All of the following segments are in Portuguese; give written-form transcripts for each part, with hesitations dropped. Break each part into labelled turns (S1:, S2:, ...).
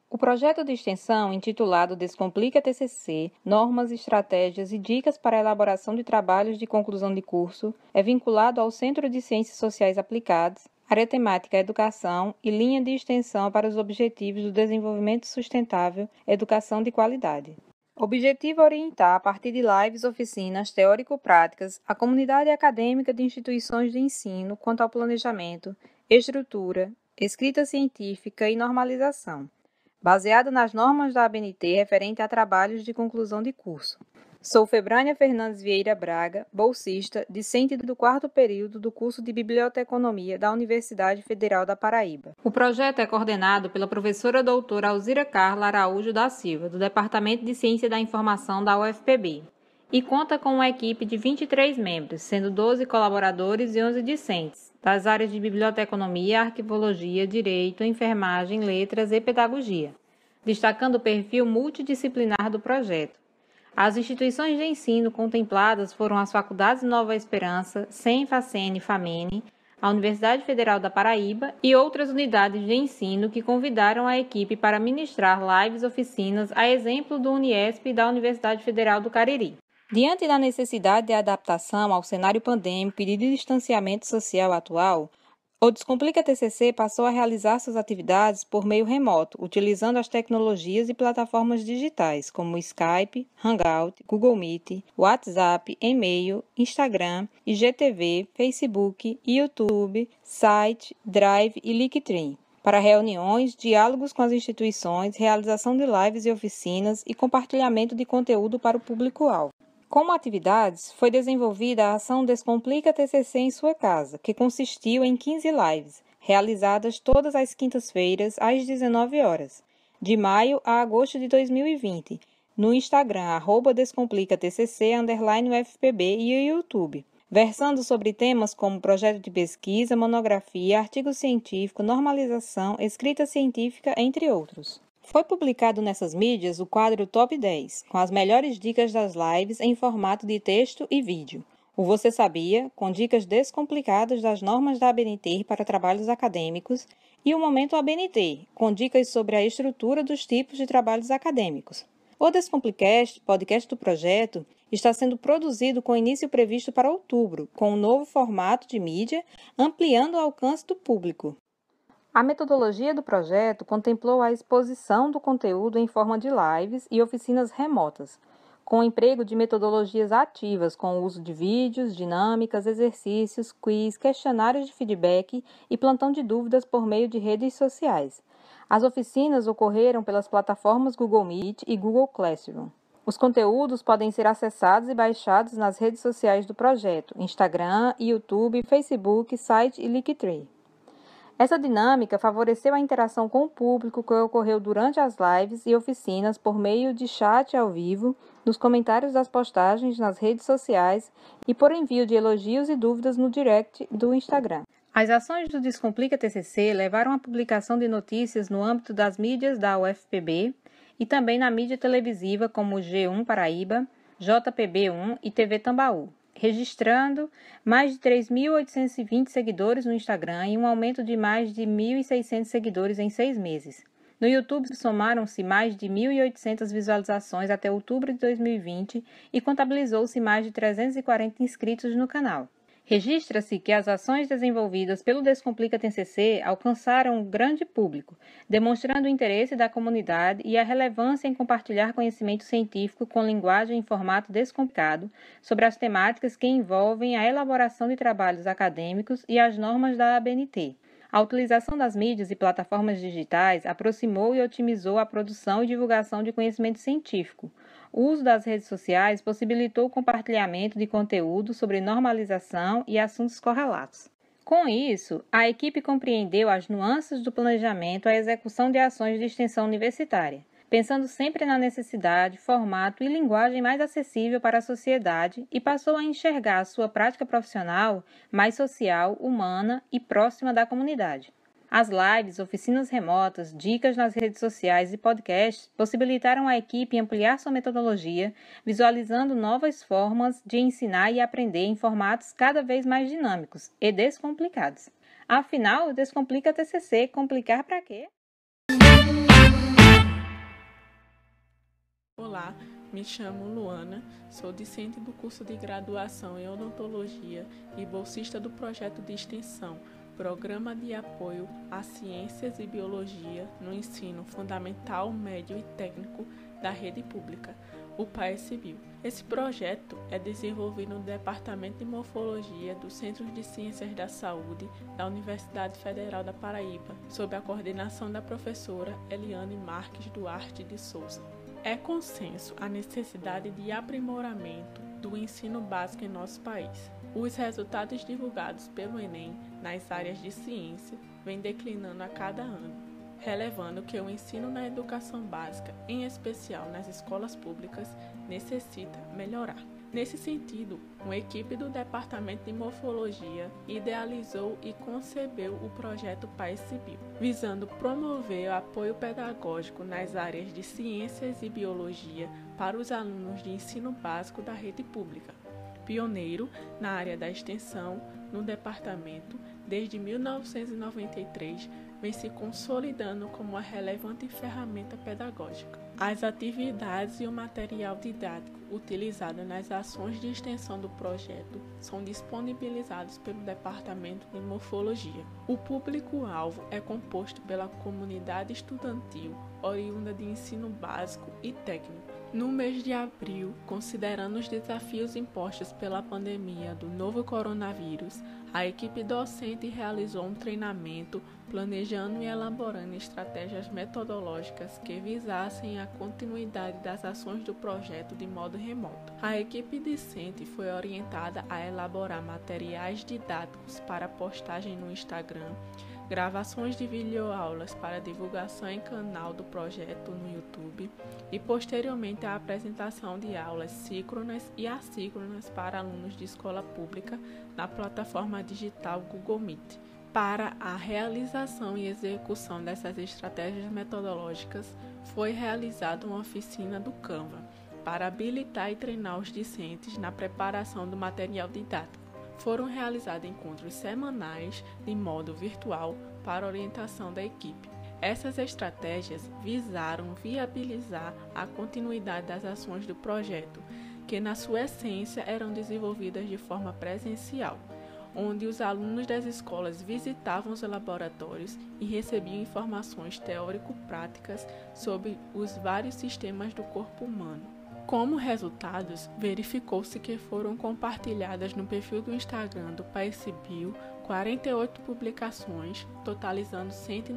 S1: O projeto de extensão, intitulado Descomplica TCC, Normas, Estratégias e Dicas para a Elaboração de Trabalhos de Conclusão de Curso, é vinculado ao Centro de Ciências Sociais Aplicadas, área temática Educação e linha de extensão para os Objetivos do Desenvolvimento Sustentável, Educação de Qualidade. O objetivo é orientar, a partir de lives, oficinas teórico-práticas, a comunidade acadêmica de instituições de ensino quanto ao planejamento, estrutura, escrita científica e normalização, baseado nas normas da ABNT referente a trabalhos de conclusão de curso. Sou Febrânia Fernandes Vieira Braga, bolsista, discente do 4º período do curso de Biblioteconomia da Universidade Federal da Paraíba. O projeto é coordenado pela professora doutora Alzira Carla Araújo da Silva, do Departamento de Ciência da Informação da UFPB, e conta com uma equipe de 23 membros, sendo 12 colaboradores e 11 discentes, das áreas de Biblioteconomia, Arquivologia, Direito, Enfermagem, Letras e Pedagogia, destacando o perfil multidisciplinar do projeto. As instituições de ensino contempladas foram as Faculdades Nova Esperança, SEM, FACEN e FAMENE, a Universidade Federal da Paraíba e outras unidades de ensino que convidaram a equipe para ministrar lives oficinas a exemplo do Uniesp e da Universidade Federal do Cariri. Diante da necessidade de adaptação ao cenário pandêmico e de distanciamento social atual, o Descomplica TCC passou a realizar suas atividades por meio remoto, utilizando as tecnologias e plataformas digitais como Skype, Hangout, Google Meet, WhatsApp, e-mail, Instagram, IGTV, Facebook, YouTube, site, Drive e Linktree, para reuniões, diálogos com as instituições, realização de lives e oficinas e compartilhamento de conteúdo para o público-alvo. Como atividades, foi desenvolvida a ação Descomplica TCC em sua casa, que consistiu em 15 lives, realizadas todas as quintas-feiras às 19 horas, de maio a agosto de 2020, no Instagram, @DescomplicaTCC_UFPB e o YouTube, versando sobre temas como projeto de pesquisa, monografia, artigo científico, normalização, escrita científica, entre outros. Foi publicado nessas mídias o quadro Top 10, com as melhores dicas das lives em formato de texto e vídeo. O Você Sabia, com dicas descomplicadas das normas da ABNT para trabalhos acadêmicos, e o Momento ABNT, com dicas sobre a estrutura dos tipos de trabalhos acadêmicos. O Descomplicast, podcast do projeto, está sendo produzido com início previsto para outubro, com um novo formato de mídia, ampliando o alcance do público. A metodologia do projeto contemplou a exposição do conteúdo em forma de lives e oficinas remotas, com o emprego de metodologias ativas com o uso de vídeos, dinâmicas, exercícios, quiz, questionários de feedback e plantão de dúvidas por meio de redes sociais. As oficinas ocorreram pelas plataformas Google Meet e Google Classroom. Os conteúdos podem ser acessados e baixados nas redes sociais do projeto, Instagram, YouTube, Facebook, site e Linktree. Essa dinâmica favoreceu a interação com o público que ocorreu durante as lives e oficinas por meio de chat ao vivo, nos comentários das postagens nas redes sociais e por envio de elogios e dúvidas no direct do Instagram. As ações do Descomplica TCC levaram à publicação de notícias no âmbito das mídias da UFPB e também na mídia televisiva como G1 Paraíba, JPB1 e TV Tambaú, registrando mais de 3.820 seguidores no Instagram e um aumento de mais de 1.600 seguidores em 6 meses. No YouTube, somaram-se mais de 1.800 visualizações até outubro de 2020 e contabilizou-se mais de 340 inscritos no canal. Registra-se que as ações desenvolvidas pelo Descomplica TCC alcançaram um grande público, demonstrando o interesse da comunidade e a relevância em compartilhar conhecimento científico com linguagem em formato descomplicado sobre as temáticas que envolvem a elaboração de trabalhos acadêmicos e as normas da ABNT. A utilização das mídias e plataformas digitais aproximou e otimizou a produção e divulgação de conhecimento científico. O uso das redes sociais possibilitou o compartilhamento de conteúdo sobre normalização e assuntos correlatos. Com isso, a equipe compreendeu as nuances do planejamento à execução de ações de extensão universitária, pensando sempre na necessidade, formato e linguagem mais acessível para a sociedade e passou a enxergar a sua prática profissional mais social, humana e próxima da comunidade. As lives, oficinas remotas, dicas nas redes sociais e podcasts possibilitaram à equipe ampliar sua metodologia, visualizando novas formas de ensinar e aprender em formatos cada vez mais dinâmicos e descomplicados. Afinal, Descomplica TCC, complicar para quê?
S2: Olá, me chamo Luana, sou discente do curso de graduação em odontologia e bolsista do projeto de extensão Programa de Apoio a Ciências e Biologia no Ensino Fundamental, Médio e Técnico da Rede Pública, o PAECBio. Esse projeto é desenvolvido no Departamento de Morfologia do Centro de Ciências da Saúde da Universidade Federal da Paraíba, sob a coordenação da professora Eliane Marques Duarte de Souza. É consenso a necessidade de aprimoramento do ensino básico em nosso país. Os resultados divulgados pelo Enem nas áreas de ciência vêm declinando a cada ano, relevando que o ensino na educação básica, em especial nas escolas públicas, necessita melhorar. Nesse sentido, uma equipe do Departamento de Morfologia idealizou e concebeu o projeto PAECBio, visando promover o apoio pedagógico nas áreas de ciências e biologia para os alunos de ensino básico da rede pública. Pioneiro na área da extensão no departamento, desde 1993, vem se consolidando como uma relevante ferramenta pedagógica. As atividades e o material didático utilizados nas ações de extensão do projeto são disponibilizados pelo Departamento de Morfologia. O público-alvo é composto pela comunidade estudantil, oriunda de ensino básico e técnico. No mês de abril, considerando os desafios impostos pela pandemia do novo coronavírus, a equipe docente realizou um treinamento planejando e elaborando estratégias metodológicas que visassem a continuidade das ações do projeto de modo remoto. A equipe discente foi orientada a elaborar materiais didáticos para postagem no Instagram, gravações de videoaulas para divulgação em canal do projeto no YouTube e, posteriormente, a apresentação de aulas síncronas e assíncronas para alunos de escola pública na plataforma digital Google Meet. Para a realização e execução dessas estratégias metodológicas, foi realizada uma oficina do Canva para habilitar e treinar os discentes na preparação do material didático. Foram realizados encontros semanais de modo virtual para orientação da equipe. Essas estratégias visaram viabilizar a continuidade das ações do projeto, que na sua essência eram desenvolvidas de forma presencial, onde os alunos das escolas visitavam os laboratórios e recebiam informações teórico-práticas sobre os vários sistemas do corpo humano. Como resultados, verificou-se que foram compartilhadas no perfil do Instagram do PAECBio 48 publicações, totalizando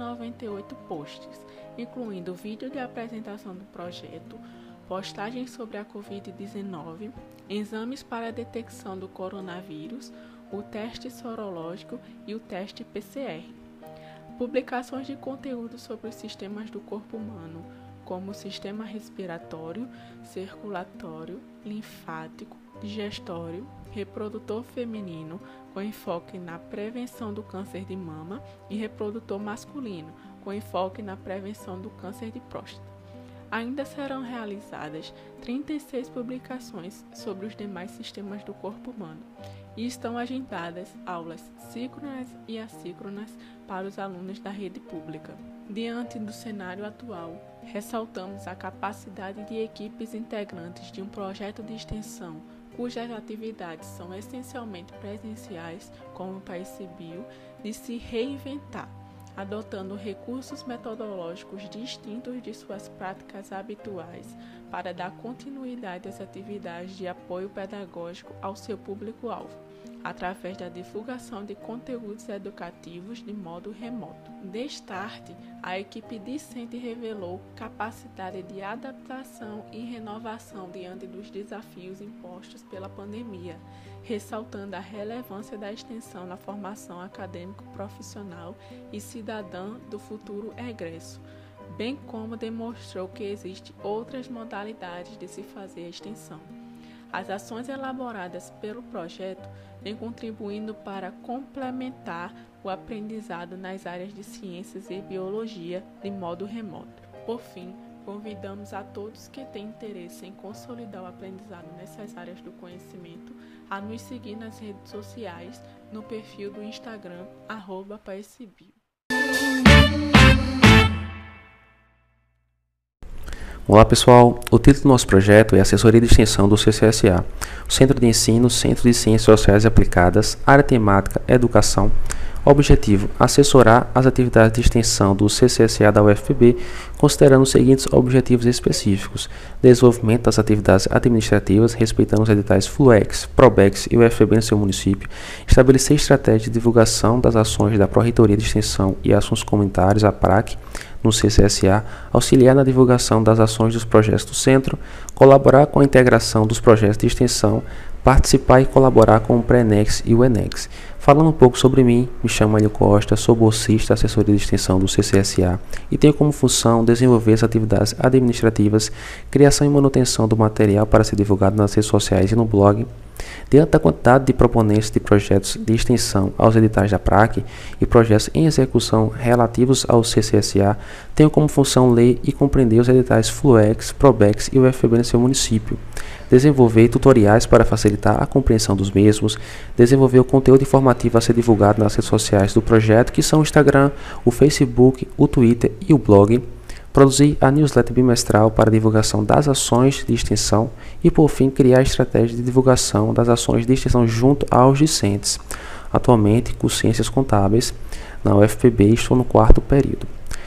S2: 198 posts, incluindo vídeo de apresentação do projeto, postagens sobre a Covid-19, exames para a detecção do coronavírus, o teste sorológico e o teste PCR. Publicações de conteúdo sobre os sistemas do corpo humano, como o sistema respiratório, circulatório, linfático, digestório, reprodutor feminino, com enfoque na prevenção do câncer de mama, e reprodutor masculino, com enfoque na prevenção do câncer de próstata. Ainda serão realizadas 36 publicações sobre os demais sistemas do corpo humano e estão agendadas aulas síncronas e assíncronas para os alunos da rede pública. Diante do cenário atual, ressaltamos a capacidade de equipes integrantes de um projeto de extensão cujas atividades são essencialmente presenciais, como o PAECBio, de se reinventar, adotando recursos metodológicos distintos de suas práticas habituais para dar continuidade às atividades de apoio pedagógico ao seu público-alvo, através da divulgação de conteúdos educativos de modo remoto. De start, a equipe discente revelou capacidade de adaptação e renovação diante dos desafios impostos pela pandemia, ressaltando a relevância da extensão na formação acadêmico-profissional e cidadã do futuro egresso, bem como demonstrou que existem outras modalidades de se fazer a extensão. As ações elaboradas pelo projeto vêm contribuindo para complementar o aprendizado nas áreas de ciências e biologia de modo remoto. Por fim, convidamos a todos que têm interesse em consolidar o aprendizado nessas áreas do conhecimento a nos seguir nas redes sociais, no perfil do Instagram, @PAECBio.
S3: Olá pessoal, o título do nosso projeto é Assessoria de Extensão do CCSA, o Centro de Ensino, Centro de Ciências Sociais e Aplicadas, área temática, Educação. Objetivo: assessorar as atividades de extensão do CCSA da UFPB, considerando os seguintes objetivos específicos: desenvolvimento das atividades administrativas, respeitando os editais FLUEX, PROBEX e UFPB no seu município, estabelecer estratégia de divulgação das ações da Pró-Reitoria de Extensão e Assuntos Comunitários, a PRAC, no CCSA, auxiliar na divulgação das ações dos projetos do Centro, colaborar com a integração dos projetos de extensão, participar e colaborar com o PRENEX e o ENEX. Falando um pouco sobre mim, me chamo Hélio Costa, sou bolsista da assessoria de extensão do CCSA e tenho como função desenvolver as atividades administrativas, criação e manutenção do material para ser divulgado nas redes sociais e no blog. Diante da quantidade de proponentes de projetos de extensão aos editais da PRAC e projetos em execução relativos ao CCSA, tenho como função ler e compreender os editais FLUEX, PROBEX e UFPB no seu município, desenvolver tutoriais para facilitar a compreensão dos mesmos, desenvolver o conteúdo informativo a ser divulgado nas redes sociais do projeto, que são o Instagram, o Facebook, o Twitter e o blog, produzir a newsletter bimestral para divulgação das ações de extensão e, por fim, criar a estratégia de divulgação das ações de extensão junto aos discentes. Atualmente, curso Ciências Contábeis na UFPB, estou no 4º período.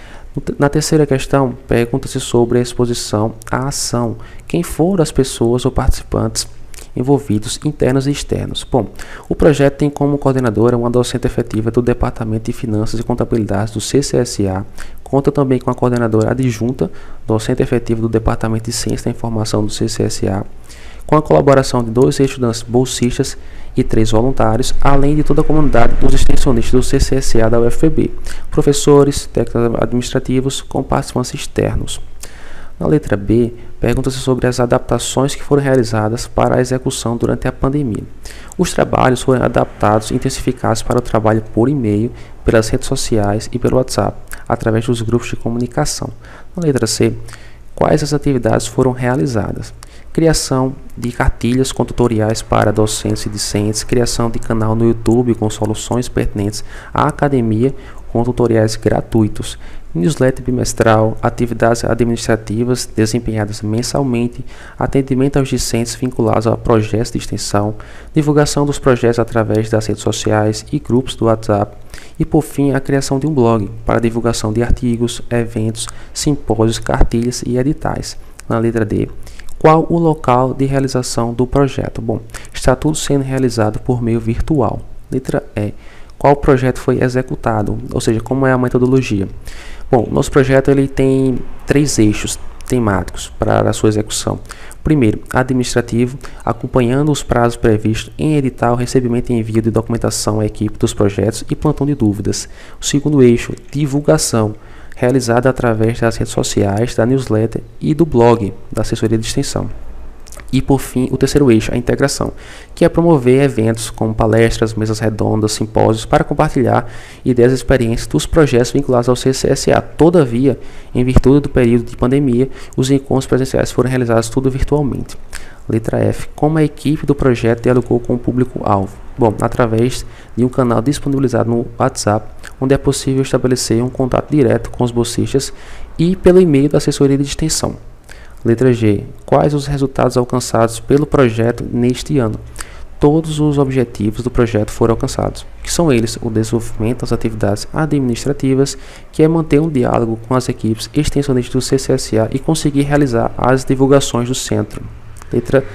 S3: Na terceira questão, pergunta-se sobre a exposição à ação. Quem foram as pessoas ou participantes envolvidos, internos e externos? Bom, o projeto tem como coordenadora uma docente efetiva do Departamento de Finanças e Contabilidade do CCSA, conta também com a coordenadora adjunta, docente efetiva do Departamento de Ciência da Informação do CCSA, com a colaboração de 2 estudantes bolsistas e 3 voluntários, além de toda a comunidade dos extensionistas do CCSA da UFPB, professores, técnicos administrativos, com participantes externos. Na letra B, pergunta-se sobre as adaptações que foram realizadas para a execução durante a pandemia. Os trabalhos foram adaptados e intensificados para o trabalho por e-mail, pelas redes sociais e pelo WhatsApp, através dos grupos de comunicação. Na letra C, quais as atividades foram realizadas? Criação de cartilhas com tutoriais para docentes e discentes, criação de canal no YouTube com soluções pertinentes à academia com tutoriais gratuitos, newsletter bimestral, atividades administrativas desempenhadas mensalmente, atendimento aos discentes vinculados a projetos de extensão, divulgação dos projetos através das redes sociais e grupos do WhatsApp e, por fim, a criação de um blog para divulgação de artigos, eventos, simpósios, cartilhas e editais. Na letra D, qual o local de realização do projeto? Bom, está tudo sendo realizado por meio virtual. Letra E, qual projeto foi executado? Ou seja, como é a metodologia? Bom, nosso projeto ele tem 3 eixos temáticos para a sua execução. Primeiro, administrativo, acompanhando os prazos previstos em edital, recebimento e envio de documentação à equipe dos projetos e plantão de dúvidas. O segundo eixo, divulgação, realizada através das redes sociais, da newsletter e do blog da assessoria de extensão. E, por fim, o terceiro eixo, a integração, que é promover eventos como palestras, mesas redondas, simpósios, para compartilhar ideias e experiências dos projetos vinculados ao CCSA. Todavia, em virtude do período de pandemia, os encontros presenciais foram realizados tudo virtualmente. Letra F, como a equipe do projeto dialogou com o público-alvo? Bom, através de um canal disponibilizado no WhatsApp, onde é possível estabelecer um contato direto com os bolsistas e pelo e-mail da assessoria de extensão. Letra G, quais os resultados alcançados pelo projeto neste ano? Todos os objetivos do projeto foram alcançados, que são eles: o desenvolvimento das atividades administrativas, que é manter um diálogo com as equipes extensionistas do CCSA e conseguir realizar as divulgações do centro. Letra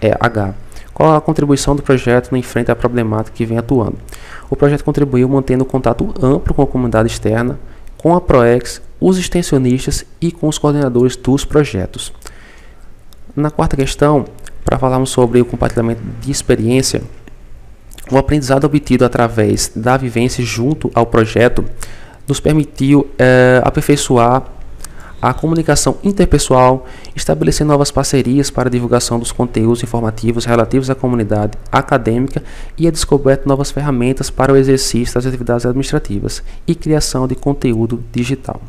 S3: H, qual a contribuição do projeto no enfrente à problemática que vem atuando? O projeto contribuiu mantendo contato amplo com a comunidade externa, com a PROEX, os extensionistas e com os coordenadores dos projetos. Na quarta questão, para falarmos sobre o compartilhamento de experiência, o aprendizado obtido através da vivência junto ao projeto nos permitiu aperfeiçoar a comunicação interpessoal, estabelecer novas parcerias para a divulgação dos conteúdos informativos relativos à comunidade acadêmica e a descoberta de novas ferramentas para o exercício das atividades administrativas e criação de conteúdo digital.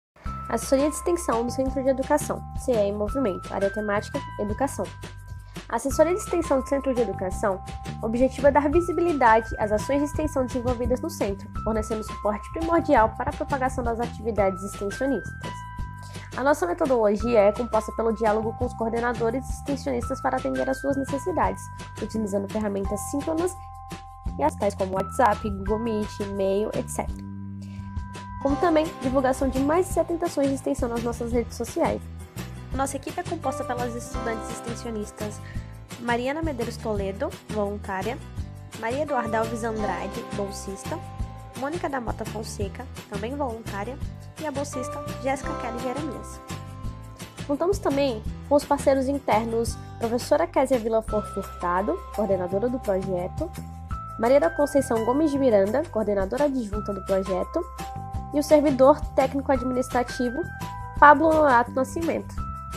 S4: Assessoria de Extensão do Centro de Educação, CE em Movimento, área temática, Educação. A assessoria de extensão do Centro de Educação objetiva dar visibilidade às ações de extensão desenvolvidas no centro, fornecendo suporte primordial para a propagação das atividades extensionistas. A nossa metodologia é composta pelo diálogo com os coordenadores e extensionistas para atender às suas necessidades, utilizando ferramentas síncronas e as tais como WhatsApp, Google Meet, e-mail, etc. Como também divulgação de mais de 70 ações de extensão nas nossas redes sociais. Nossa equipe é composta pelas estudantes extensionistas Mariana Medeiros Toledo, voluntária, Maria Eduarda Alves Andrade, bolsista, Mônica da Mota Fonseca, também voluntária, e a bolsista Jéssica Kelly Jeremias. Contamos também com os parceiros internos professora Késia Villaflor Furtado, coordenadora do projeto, Maria da Conceição Gomes de Miranda, coordenadora adjunta do projeto, e o servidor técnico-administrativo Pablo Norato Nascimento.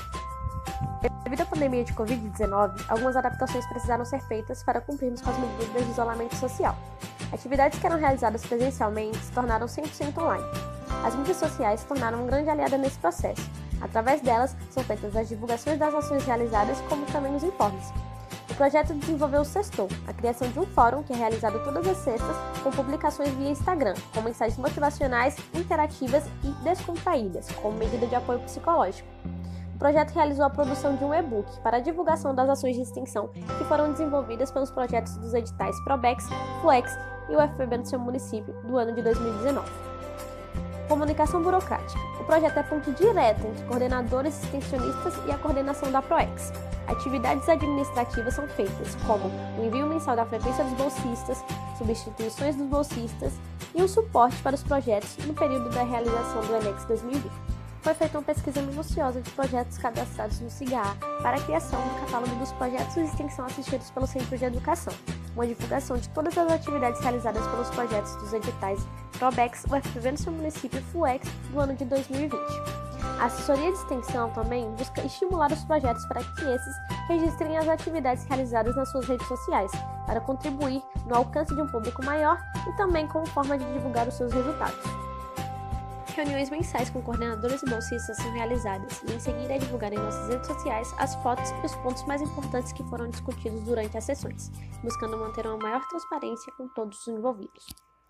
S4: Devido à pandemia de Covid-19, algumas adaptações precisaram ser feitas para cumprirmos com as medidas de isolamento social. Atividades que eram realizadas presencialmente se tornaram 100% online. As mídias sociais se tornaram uma grande aliada nesse processo. Através delas, são feitas as divulgações das ações realizadas, como também os informes. O projeto desenvolveu o Sextou, a criação de um fórum que é realizado todas as sextas, com publicações via Instagram, com mensagens motivacionais, interativas e descontraídas, como medida de apoio psicológico. O projeto realizou a produção de um e-book para a divulgação das ações de extensão que foram desenvolvidas pelos projetos dos editais Probex, Flex e o UFPB no seu município do ano de 2019. Comunicação burocrática. O projeto é ponto direto entre coordenadores extensionistas e a coordenação da PROEX. Atividades administrativas são feitas, como o envio mensal da frequência dos bolsistas, substituições dos bolsistas e o suporte para os projetos no período da realização do Enex 2020. Foi feita uma pesquisa minuciosa de projetos cadastrados no SIGA para a criação do catálogo dos projetos de extensão assistidos pelo Centro de Educação, uma divulgação de todas as atividades realizadas pelos projetos dos editais Probex, UFPB no seu município e Flex do ano de 2020. A assessoria de extensão também busca estimular os projetos para que esses registrem as atividades realizadas nas suas redes sociais, para contribuir no alcance de um público maior e também como forma de divulgar os seus resultados. Reuniões mensais com coordenadores e bolsistas são realizadas e em seguida é divulgar em nossas redes sociais as fotos e os pontos mais importantes que foram discutidos durante as sessões, buscando manter uma maior transparência com todos os envolvidos.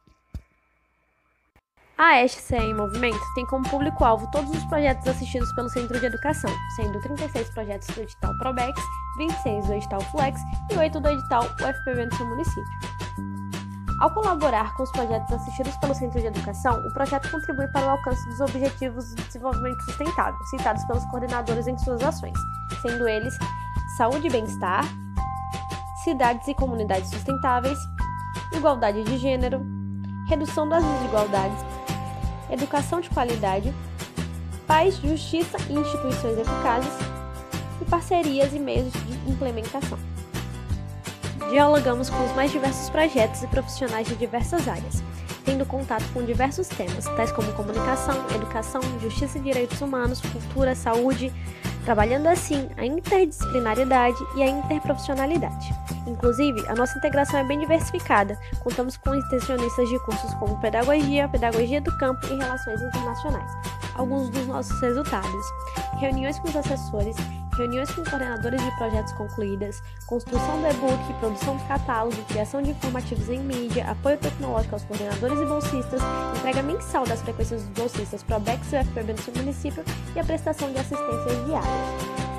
S4: A SCE em Movimento tem como público-alvo todos os projetos assistidos pelo Centro de Educação, sendo 36 projetos do edital Probex, 26 do edital Flex e 8 do edital UFPB no seu município. Ao colaborar com os projetos assistidos pelo Centro de Educação, o projeto contribui para o alcance dos Objetivos de Desenvolvimento Sustentável, citados pelos coordenadores em suas ações, sendo eles saúde e bem-estar, cidades e comunidades sustentáveis, igualdade de gênero, redução das desigualdades, educação de qualidade, paz, justiça e instituições eficazes, e parcerias e meios de implementação. Dialogamos com os mais diversos projetos e profissionais de diversas áreas, tendo contato com diversos temas, tais como comunicação, educação, justiça e direitos humanos, cultura, saúde, trabalhando assim a interdisciplinaridade e a interprofissionalidade. Inclusive, a nossa integração é bem diversificada, contamos com extensionistas de cursos como pedagogia, pedagogia do campo e relações internacionais. Alguns dos nossos resultados: reuniões com os assessores, reuniões com coordenadores de projetos concluídas, construção do e-book, produção de catálogo, criação de informativos em mídia, apoio tecnológico aos coordenadores e bolsistas, entrega mensal das frequências dos bolsistas Probex e UFPB no seu município e a prestação de assistências diárias.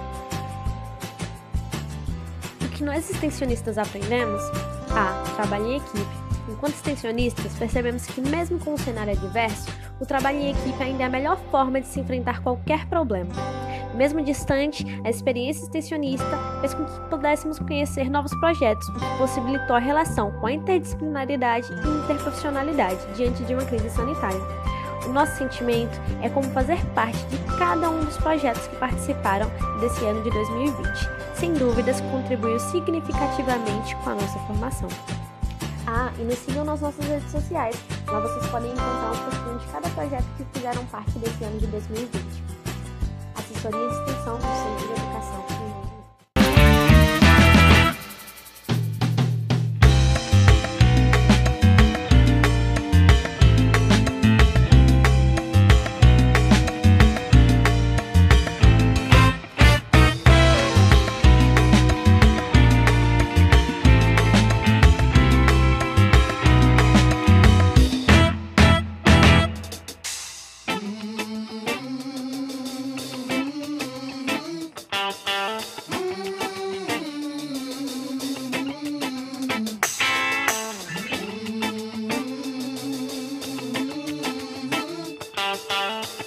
S4: O que nós extensionistas aprendemos? Trabalho em equipe. Enquanto extensionistas, percebemos que mesmo com um cenário adverso, o trabalho em equipe ainda é a melhor forma de se enfrentar qualquer problema. Mesmo distante, a experiência extensionista fez com que pudéssemos conhecer novos projetos, o que possibilitou a relação com a interdisciplinaridade e interprofissionalidade diante de uma crise sanitária. O nosso sentimento é como fazer parte de cada um dos projetos que participaram desse ano de 2020. Sem dúvidas, contribuiu significativamente com a nossa formação. E nos sigam nas nossas redes sociais. Lá vocês podem encontrar um pouquinho de cada projeto que fizeram parte desse ano de 2020. Assessoria de Extensão do Centro de Educação.
S2: Música